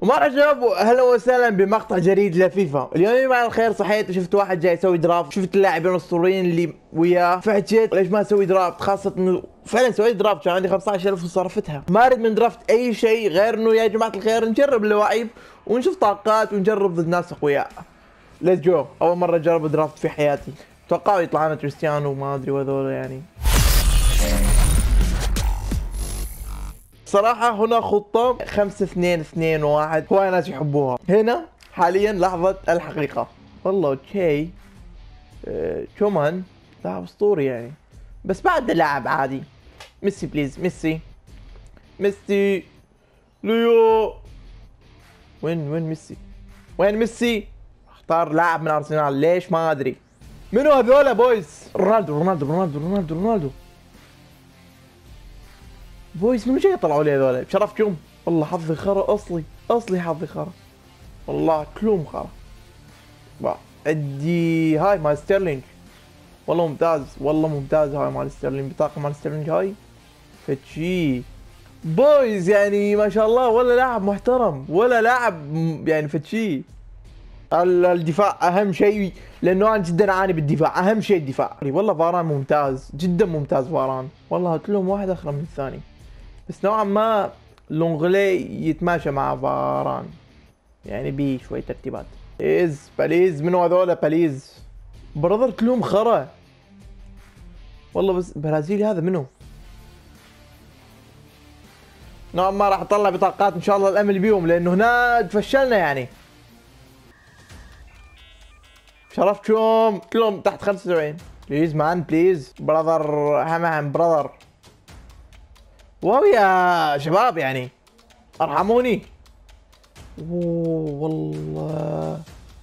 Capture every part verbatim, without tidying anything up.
ومرحبا شباب، اهلا وسهلا بمقطع جديد لفيفا. اليوم يا جماعه الخير صحيت وشفت واحد جاي يسوي درافت، شفت اللاعبين الاسطوريين اللي وياه، فحكيت ليش ما اسوي درافت، خاصه انه فعلا سويت درافت كان عندي خمسة عشر ألف وصرفتها. ما اريد من درافت اي شيء غير انه يا جماعه الخير نجرب اللواعيب ونشوف طاقات ونجرب ضد ناس اقوياء. ليتس جو، اول مره اجرب درافت في حياتي. توقعوا يطلع لنا كريستيانو وما ادري وهذول يعني. صراحة هنا خطة خمسة اثنين اثنين واحد هواي ناس يحبوها. هنا حاليا لحظة الحقيقة. والله اوكي أه كومان لاعب اسطوري يعني، بس بعد لاعب عادي. ميسي بليز، ميسي ميسي ليو. وين وين ميسي؟ وين ميسي؟ اختار لاعب من ارسنال، ليش ما ادري. منو هذول بويز؟ رونالدو رونالدو رونالدو رونالدو رونالدو بويز. من جاي طلعوا لي هذول بشرفكم؟ والله حظي خرا، اصلي اصلي حظي خرا والله، كلهم خرا. ادي هاي مال ستيرلينج، والله ممتاز، والله ممتاز. هاي مال ستيرلينج، بطاقه مال ستيرلينج هاي فتشي بويز يعني ما شاء الله، ولا لاعب محترم ولا لاعب يعني فتشي. الدفاع اهم شيء، لانه انا جدا اعاني بالدفاع، اهم شيء الدفاع. والله فاران ممتاز جدا، ممتاز فاران، والله كلهم واحد اخر من الثاني، بس نوعا ما لونغلي يتماشى مع فاران يعني، بي شوي ترتيبات. بليز بليز، منو هذول بليز؟ برادر كلهم خرا والله. بس برازيلي هذا منو؟ نوعا ما راح اطلع بطاقات ان شاء الله الامل بيهم، لانه هنا تفشلنا يعني. شرفتكم كلهم تحت خمسة وسبعين. بليز مان بليز برادر، اهم اهم برادر. واو يا شباب يعني ارحموني. اوه والله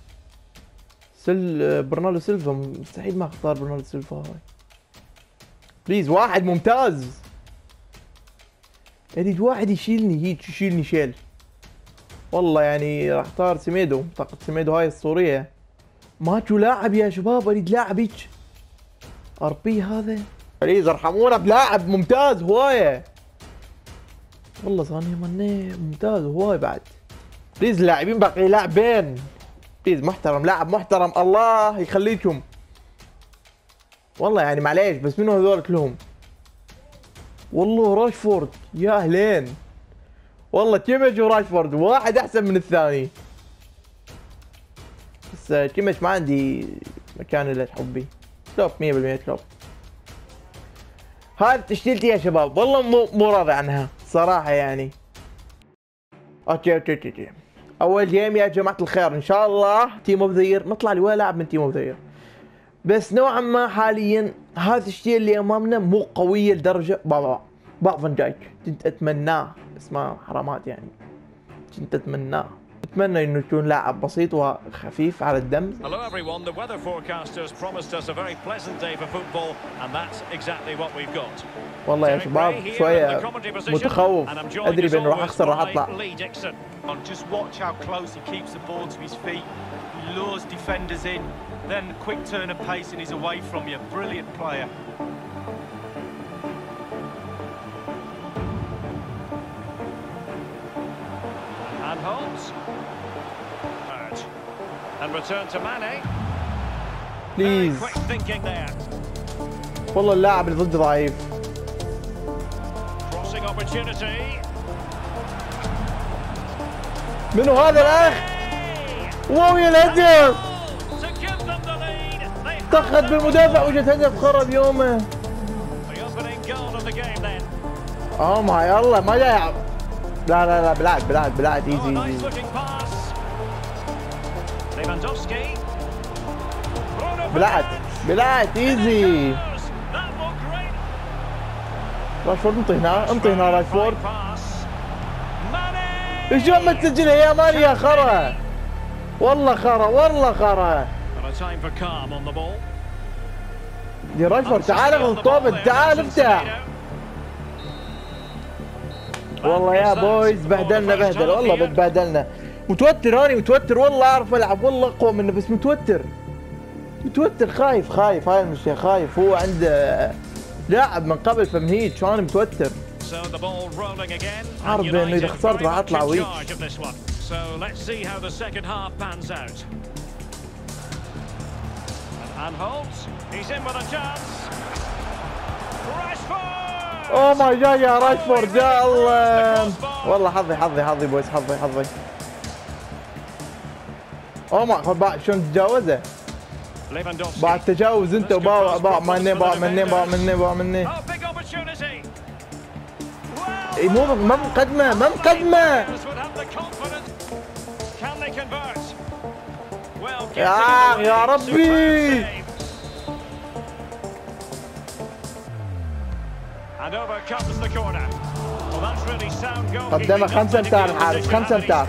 سل برناردو سيلفا، مستحيل ما اختار برناردو سيلفا هاي. بليز واحد ممتاز، اريد واحد يشيلني هيك، يشيلني شيل والله يعني. راح اختار سيميدو، طاقة سيميدو هاي الاسطورية. ماتشو لاعب يا شباب، اريد لاعب هيك ار بي هذا. بليز ارحمونا بلاعب ممتاز هواية والله. صاني ماني ممتاز هواي بعد. بليز اللاعبين باقي لاعبين بليز محترم، لاعب محترم الله يخليكم والله يعني معليش. بس منو هذول كلهم؟ والله راشفورد، يا اهلين والله. كيميتش وراشفورد واحد احسن من الثاني، بس كيميتش ما عندي مكان الا حبي. كلوب مية بالمية كلوب. هذه تشكيلتي يا شباب، والله مو مو راضي عنها صراحة يعني. اوكي اوكي اوكي اول جيم يا جماعة الخير، ان شاء الله تيم اوف ذا يير. ما طلع لي ولا لاعب من تيم اوف ذا يير، بس نوعا ما حاليا هذا الشيء اللي امامنا مو قوية لدرجة. بابا بابا فان دايك كنت اتمناه، بس ما حرامات يعني، كنت اتمناه. اتمنى انه يكون لاعب بسيط وخفيف على الدم. Hello everyone, the weather forecasters promised us a very pleasant day for football and that's exactly what we've got. والله يا شباب شوية متخوف، ادري بانه راح اخسر، راح اطلع. Just watch how close he keeps the ball to his feet. He lures defenders in, then a quick turn of pace and he's away from you. Brilliant player. And holds. And return to Mane. بليز Quick thinking there. والله اللاعب اللي ضد ضعيف. Crossing opportunity. منو هذا الاخ؟ واو يا الهدف! طخت بالمدافع وجت هدف خرب يومه. اوه ماي الله ما جاي. لا لا لا بلعت بلعت بلعت ايزي ايزي. بلعت بلعت ايزي. راشفورد انطي هنا، انطي هنا راشفورد. شلون ما تسجلها يا مان يا خرا؟ والله خرا والله خرا. يا راشفورد تعال اخذ الطوبة، تعال افتح. والله يا بويز بهدلنا بهدل، والله بتبهدلنا. متوتر اني متوتر والله، اعرف العب والله اقوى منه، بس متوتر متوتر خايف خايف. هاي المشكلة، خايف. هو عنده لاعب من قبل فمهيج، شلون متوتر. عارف انه اذا خسرت راح اطلع ويك. So let's see how the second half pans out. And Holtz, he's in with a chance. Rashford! اوه ماي جاد يا راشفورد يا الله. والله حظي حظي حظي بويز حظي حظي. اوه ما خذ بقى شلون تجاوزه؟ بعد تجاوز انت وباع باع مني باع مني باع مني باع مني. اي مو ما مقدمه ما مقدمه. يا يا ربي. قدمه خمسة امتار الحارس خمسة امتار.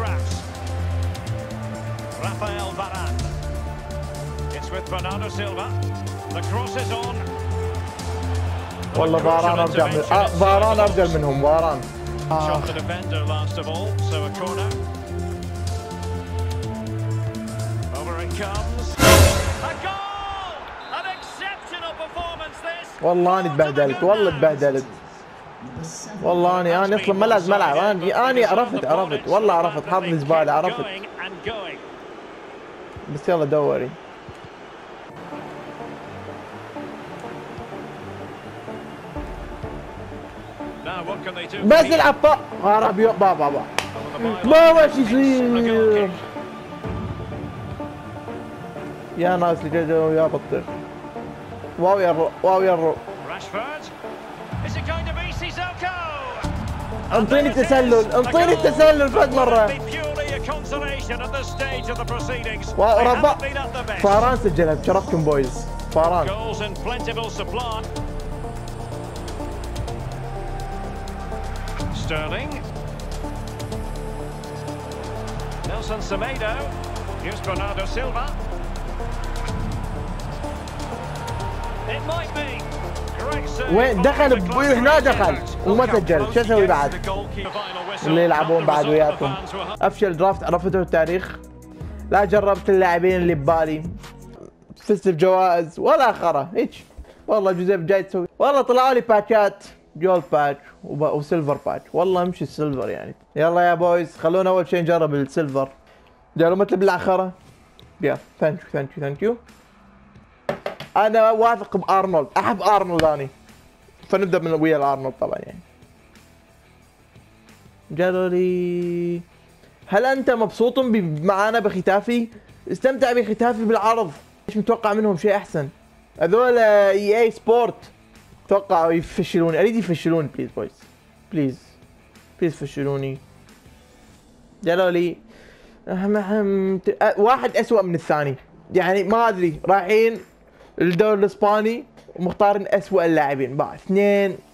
Rafael Varane. It's with Bernardo Silva. The cross is on. والله فاران ارجع من آه فاران ارجع منهم فاران. Shot the defender last of all, so a corner. Over it comes. A goal! An exceptional performance this. والله اني تبهدلت والله تبهدلت. والله اني انا اصلا ما لازم العب انا اني عرفت عرفت والله عرفت حظي زباله عرفت. بس يلا دوري. بس العب طق راح بيو بابا بابا ما وش يصير يا ناس اللي جاوا يا بطيخ. واو يا الرو واو يا الرو. انطيني تسلل انطيني تسلل فد مره. وربع فاران سجلها بشرفكم بويز فاران. Sterling. Nelson Semedo. Here's Bernardo Silva. It might be. وين دخل هنا دخل وما سجل شو اسوي بعد؟ اللي يلعبون بعد وياكم. افشل درافت عرفتوا التاريخ. لا جربت اللاعبين اللي ببالي. فزت بجوائز ولا اخره هيك. والله جوزيف جاي تسوي والله طلعوا لي باتشات جولد باتش وسيلفر باتش والله امشي السيلفر يعني. يلا يا بويز خلونا اول شيء نجرب السيلفر. جربوا مثل بالاخره. يا ثانك يو ثانك يو ثانك يو. انا واثق بارنولد احب ارنولد اني فنبدا من ويا الارنولد طبعا يعني. جرالي هل انت مبسوط معانا بختافي؟ استمتع بختافي بالعرض. ايش متوقع منهم شيء احسن؟ هذول اي اي سبورت توقعوا يفشلوني. اريد يفشلوني بليز بويز بليز بليز فشلوني. جرالي واحد اسوأ من الثاني يعني ما ادري رايحين الدوري الاسباني ومختارين اسوأ اللاعبين بعد اثنين